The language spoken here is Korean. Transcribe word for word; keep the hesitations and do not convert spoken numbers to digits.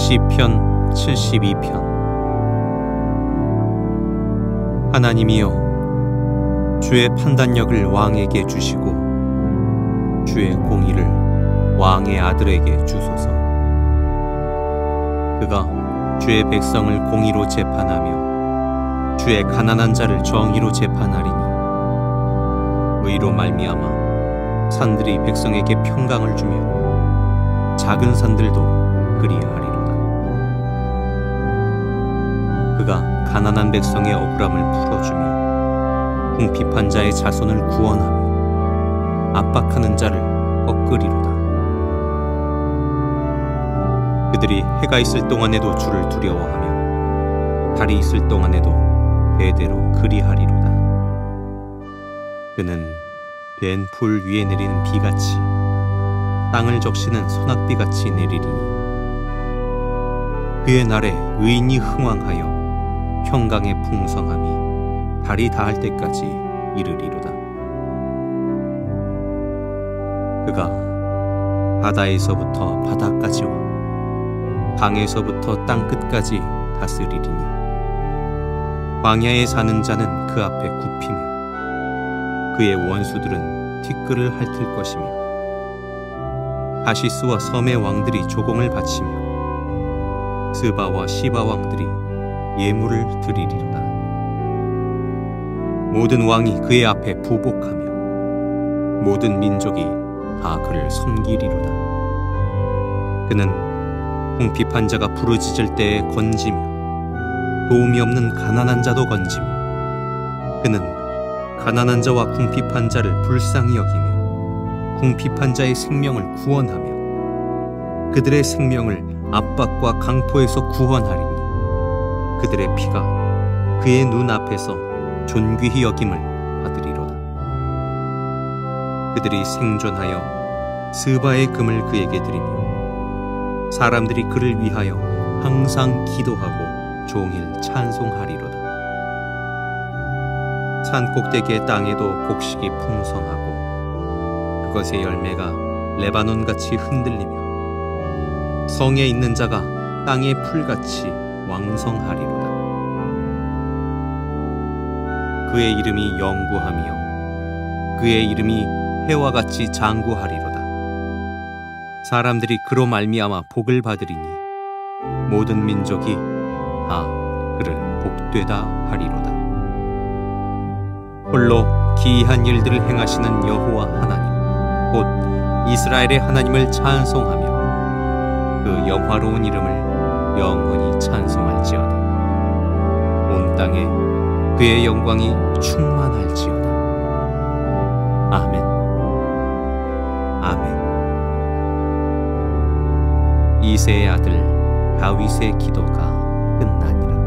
시편 칠십이 편. 하나님이여, 주의 판단력을 왕에게 주시고 주의 공의를 왕의 아들에게 주소서. 그가 주의 백성을 공의로 재판하며 주의 가난한 자를 정의로 재판하리니 의로 말미암아 산들이 백성에게 평강을 주며 작은 산들도 그리하리로다. 그가 가난한 백성의 억울함을 풀어주며 궁핍한 자의 자손을 구원하며 압박하는 자를 꺾으리로다. 그들이 해가 있을 동안에도 주를 두려워하며 달이 있을 동안에도 대대로 그리하리로다. 그는 된 풀 위에 내리는 비같이 땅을 적시는 소낙비같이 내리리니 그의 날에 의인이 흥왕하여 평강의 풍성함이 달이 닿을 때까지 이르리로다. 그가 바다에서부터 바다까지와 강에서부터 땅끝까지 다스리리니 광야에 사는 자는 그 앞에 굽히며 그의 원수들은 티끌을 핥을 것이며 하시스와 섬의 왕들이 조공을 바치며 스바와 시바 왕들이 예물을 드리리로다. 모든 왕이 그의 앞에 부복하며 모든 민족이 다 그를 섬기리로다. 그는 궁핍한 자가 부르짖을 때에 건지며 도움이 없는 가난한 자도 건지며 그는 가난한 자와 궁핍한 자를 불쌍히 여기며 궁핍한 자의 생명을 구원하며 그들의 생명을 압박과 강포에서 구원하리니 그들의 피가 그의 눈앞에서 존귀히 여김을 받으리로다. 그들이 생존하여 스바의 금을 그에게 드리며 사람들이 그를 위하여 항상 기도하고 종일 찬송하리로다. 산 꼭대기의 땅에도 곡식이 풍성하고 그것의 열매가 레바논같이 흔들리며 성에 있는 자가 땅의 풀같이 왕성하리로다. 그의 이름이 영구하며 그의 이름이 해와 같이 장구하리로다. 사람들이 그로 말미암아 복을 받으리니 모든 민족이 다 그를 복되다 하리로다. 홀로 기이한 일들을 행하시는 여호와 하나님 곧 이스라엘의 하나님을 찬송하며 그 영화로운 이름을 영원히 찬송할지어다. 온 땅에 그의 영광이 충만할지어다. 아멘. 아멘. 이새의 아들 다윗의 기도가 끝나니라.